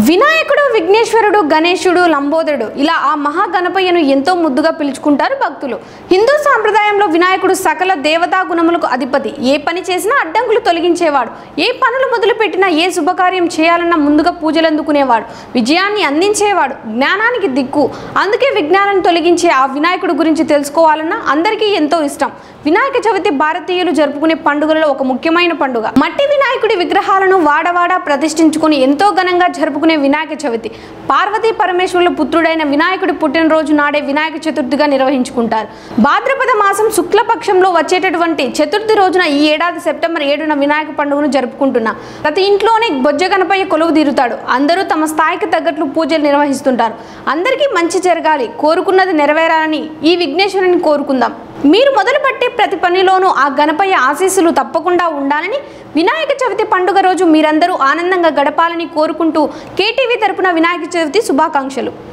వినాయకుడు, విఘ్నేశ్వరుడు, గణేశుడు, లంబోదరుడు ఇలా ఆ మహాగణపయ్యను ఎంతో ముద్దుగా పిలుచుకుంటారు భక్తులు. హిందూ సాంప్రదాయంలో వినాయకుడు సకల దేవతా గుణములకు అధిపతి. ఏ పని చేసినా అడ్డంకులు తొలగించేవాడు. ఏ పనులు మొదలుపెట్టినా, ఏ శుభకార్యం చేయాలన్నా ముందుగా పూజలు అందుకునేవాడు. విజయాన్ని అందించేవాడు, జ్ఞానానికి దిక్కు. అందుకే విజ్ఞానాన్ని తొలగించే ఆ వినాయకుడు గురించి తెలుసుకోవాలన్నా అందరికీ ఎంతో ఇష్టం. వినాయక చవితి భారతీయులు జరుపుకునే పండుగలలో ఒక ముఖ్యమైన పండుగ. మట్టి వినాయకుడి విగ్రహాలను వాడవాడ ప్రతిష్ఠించుకుని ఎంతో ఘనంగా జరుపుకునే వినాయక చవితి పార్వతీ పరమేశ్వరుల పుత్రుడైన వినాయకుడి పుట్టినరోజు నాడే వినాయక చతుర్థిగా నిర్వహించుకుంటారు. భాద్రపద మాసం శుక్లపక్షంలో వచ్చేటటువంటి చతుర్థి రోజున ఈ ఏడాది సెప్టెంబర్ 7న వినాయక పండుగను జరుపుకుంటున్నాం. ప్రతి ఇంట్లోనే బొజ్జ గణపయ్య కొలువు తీరుతాడు. అందరూ తమ స్థాయికి తగ్గట్లు పూజలు నిర్వహిస్తుంటారు. అందరికీ మంచి జరగాలి, కోరుకున్నది నెరవేరాలని ఈ విఘ్నేశ్వరుని కోరుకుందాం. మీరు మొదలుపెట్టే ప్రతి పనిలోనూ ఆ గణపయ్య ఆశీస్సులు తప్పకుండా ఉండాలని, వినాయక చవితి పండుగ రోజు మీరందరూ ఆనందంగా గడపాలని కోరుకుంటూ కేటీవీ తరపున వినాయక చవితి శుభాకాంక్షలు.